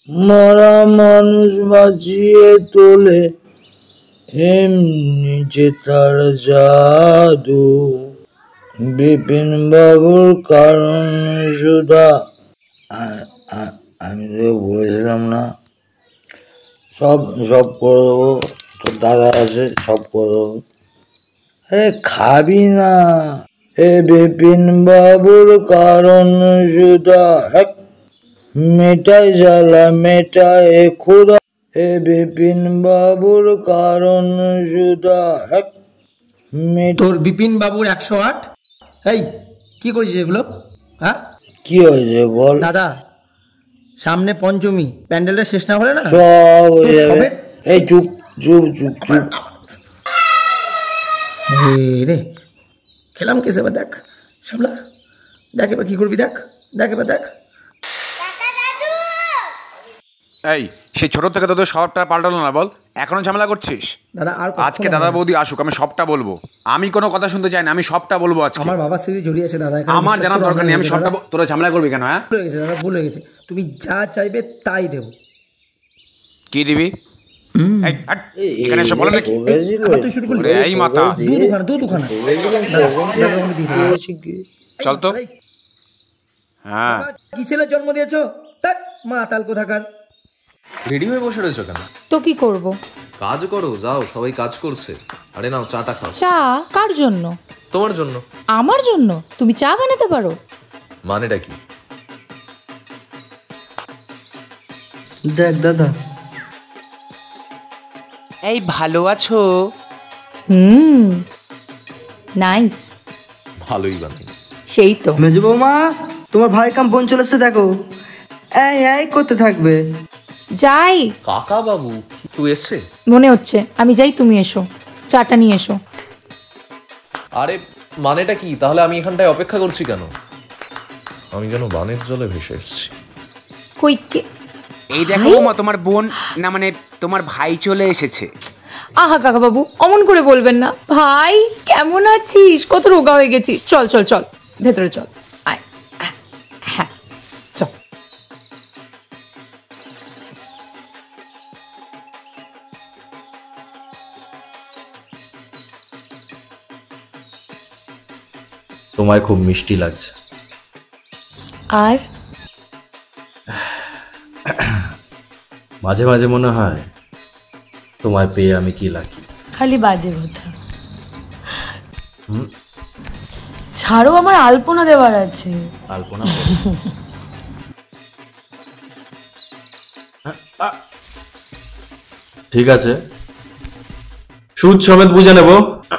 মরা মানুষ বাঁচিয়ে তোলে, এমনি যে তার জাদু। বিপিন বাবুর কারণ সুধা। আমি তো বলেছিলাম না, সব সব করে দেবো, তোর দাদা আছে, সব করে দেবো। আরে খাবি না? এ বিপিন বাবুর কারণ সুধা, মেটাই জ্বালা মেটায় ক্ষুধা। এ বিপিন বাবুর কারণ সুধা। তোর বিপিন বাবুর 108। এই কি করেছিস এগুলো? হ্যাঁ কি হয়েছে বল? দাদা, সামনে পঞ্চমী, প্যান্ডেলটা শেষ না হলে না সব হয়ে যাবে। এই চুপ চুপ চুপ চুপ। রে খেলাম কেসে? এবার দেখ সামলা, দেখ এবার কি করবি, দেখ দেখ এবার দেখ। এই সেই ছোট থেকে তোদের সবটা পাল্টালো না, বল এখনো ঝামেলা করছিস? দাদা আর আজকে দাদা বৌদি আসুক, আমি সবটা বলবো। আমি কোনো কথা শুনতে চাই না, আমি সবটা বলবো আজকে। আমার বাবার স্মৃতি জড়িয়ে আছে দাদা, আমার জানার দরকার নেই, আমি সবটা। তোরা ঝামেলা করবি কেন? হ্যাঁ ভুল হয়ে গেছে দাদা, ভুল হয়ে গেছে। তুমি যা চাইবে তাই দেবো। কি দিবি? এখানে এসে বলে নাকি তুই শুরু করলি? এই মাথা দুখানা চল তো। হ্যাঁ কি ছেলে জন্ম দিয়েছো? মা তাল কোথাকার। রেডি হয়ে বসে রয়েছো কেন? তো কি করব? কাজ করো, যাও, সবাই কাজ করছে। আরে নাও চাটা খাও। চা কার জন্য? তোমার জন্য। আমার জন্য? তুমি চা বানাতে পারো? মানেটা কি? দেখ দাদা। এই ভালো আছো? নাইস। ভালোই বানাই। সেই তো। মেজো বৌমা, তোমার ভাই কাম বোন চলেছে, দেখো। এই এই করতে থাকবে। যাই। কাকা বাবু তুই এসছে? মনে হচ্ছে। আমি যাই, তুমি এসো, চাটা নিয়ে এসো। আরে মানেটা কি? তাহলে আমি এখানটায় অপেক্ষা করছি কেন? আমি যেন বানের জলে ভেসে এসছি। কই কে? এই দেখো মা, তোমার বোন না মানে তোমার ভাই চলে এসেছে। আহা কাকা বাবু, অমন করে বলবেন না। ভাই কেমন আছিস? কত রোগা হয়ে গেছিস। চল চল চল, ভেতরে চল। আয়। হ্যাঁ চল। তোমায় খুব মিষ্টি লাগছে। আর মাঝে মাঝে মনে হয় তোমায় পেয়ে আমি কি লাকি। খালি বাজে কথা। ছাড়ো, আমার আলপনা দেওয়ার আছে। আলপনা? ঠিক আছে, সুদ সমেত বুঝে নেব।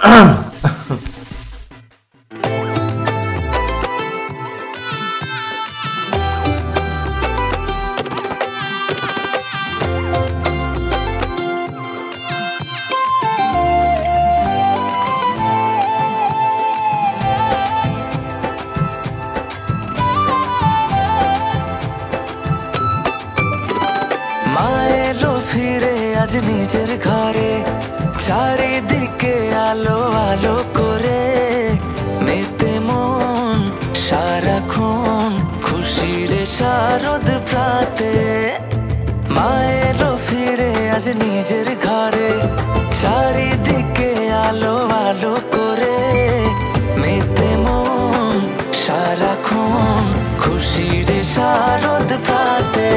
নিজের ঘরে চারিদিকে আলো আলো করে মেতে মন সারাক্ষণ খুশির শারদ প্রাতে। মায়ের ফিরে আজ নিজের ঘরে চারিদিকে আলো আলো করে মেতে মন সারাক্ষণ খুশির শারদ প্রাতে।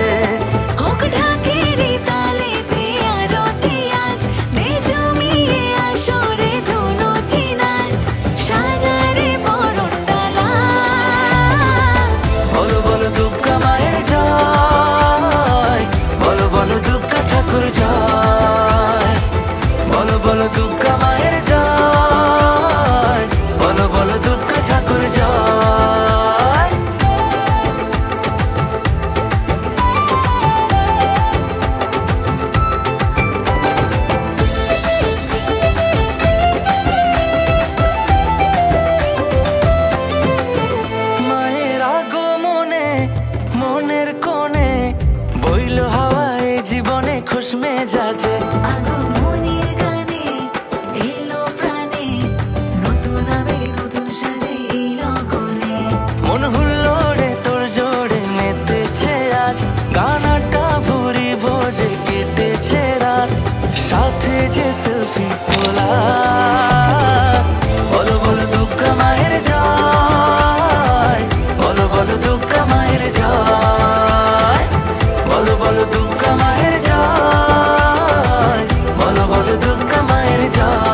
মন হুল্লোড়ে তোর জোড়ে মেতেছে আজ গানাটা ভুল যে সেলফি তোলা। বলো বলো দুর্গা মায়ের জয়, বলো বলো দুর্গা মায়ের জয়, বলো বলো দুর্গা মায়ের জয়, বলো বলো দুর্গা মায়ের জয়।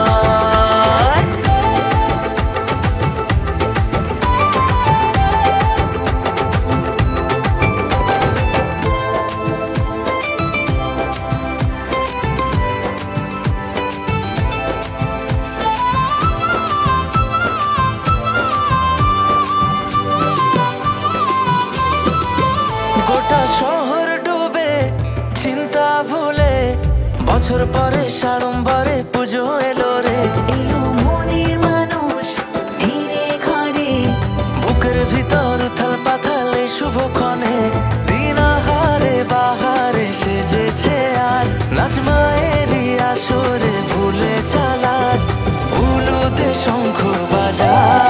গোটা শহর ডুবে চিন্তা ভুলে, বছর পরে সাড়ম্বরে পুজো এলো রে। এলো মনের মানুষ ধীরে ঘরে, বুকের ভিতর উথাল পাথালে শুভক্ষণে। দিন আহারে বাহারে সেজেছে আজ, নাচ মায়েরই আসরে ভুলে চালাজ, উলুতে শঙ্খ বাজা।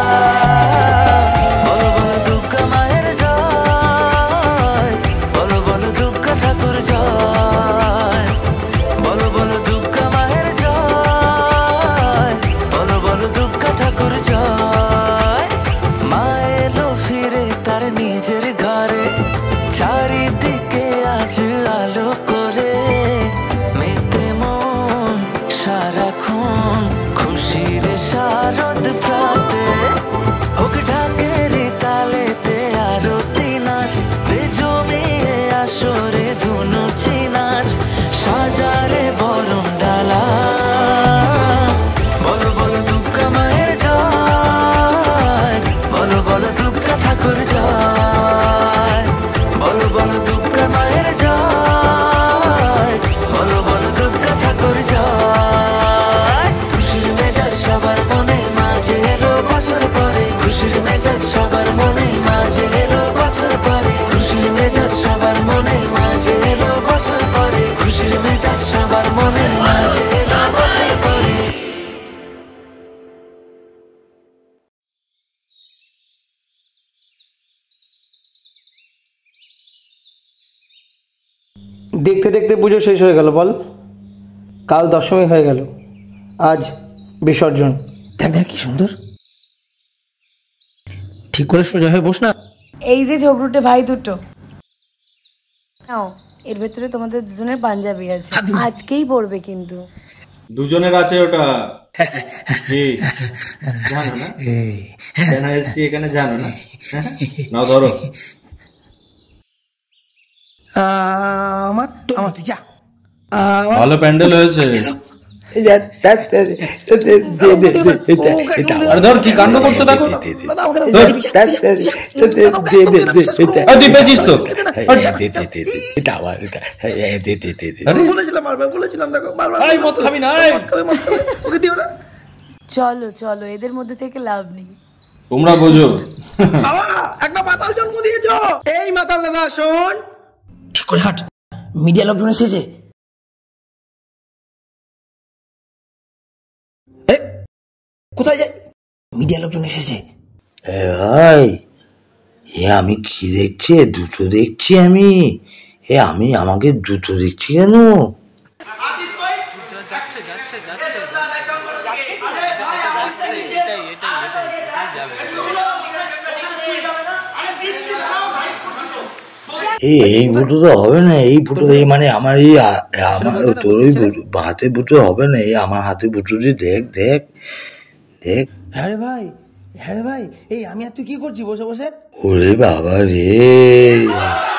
বলো বলো দুর্গা মায়ের জয়, বলো বলো দুর্গা ঠাকুর জয়, বলো বলো দুর্গা মায়ের জয়, বলো বলো দুর্গা ঠাকুর জয়। মা এলো ফিরে তার নিজের ঘরে, চারিদিকে আজ আলো করে। মেতে মন সারাক্ষণ খুশির শারদ প্রাতে, হোক ঢাকের তালেতে আরতি নাচ, তে জমিয়ে আসরে ধুনুচি নাচ, সাজারে বরণ ডালা। বলো বলো দুর্গা মায়ের জয়, বলো বলো দুর্গা ঠাকুর জয়, বলো বলো দুর্গা মায়ের জয়, বলো বলো দুর্গা ঠাকুর জয়। খুশির মেজাজ সবার মনে মাঝে এলো বছর পরে, খুশির মেজাজ সবার মনে মাঝে এলো বছর পরে, খুশির মেজাজ সবার মনে মাঝে এলো বছর পরে, খুশির মেজাজ সবার মনে মাঝে এলো বছর পরে। দেখতে দেখতে পুজো শেষ হয়ে গেল বল। কাল দশমী হয়ে গেল, আজ বিসর্জন। দেখ দেখ কি সুন্দর, ঠিক করে সোজা হয়ে বস না। এই যে ঝগড়ুটে ভাই দুটো, নাও এর ভেতরে তোমাদের দুজনের পাঞ্জাবি আছে, আজকেই পড়বে কিন্তু। দুজনের আছে ওটা, জানো না কেন এসছি এখানে, জানো না? নাও ধরো। আমার আমার তুই যা, ভালো প্যান্ডেল হয়েছে। আরে ধর কি কাণ্ড করছো দেখো, তুই পেয়েছিস তো। বলেছিলাম দেখো মদ খাবি না, ওকে দিও না। চলো চলো, এদের মধ্যে থেকে লাভ নেই, তোমরা বোঝো। বাবা একটা মাতাল জন্ম দিয়েছ। এই মাতাল দাদা শোন, ঠিক করে হাট, মিডিয়া লোকজন এসেছে। কোথায় যাই, মিডিয়া লোকজন এসেছে। ভাই এ আমি কি দেখছি, দুটো দেখছি আমি। আমি আমাকে দুটো দেখছি কেন? এই ফুটো তো হবে না, এই ফুটো এই মানে আমার এই আমার তোর ওই হাতে ফুটো হবে না, এই আমার হাতে ফুটো দিয়ে দেখ দেখ দেখ। হ্যাঁ রে ভাই, হ্যাঁ রে ভাই, এই আমি আর তুই কি করছি বসে বসে? ওরে বাবা রে।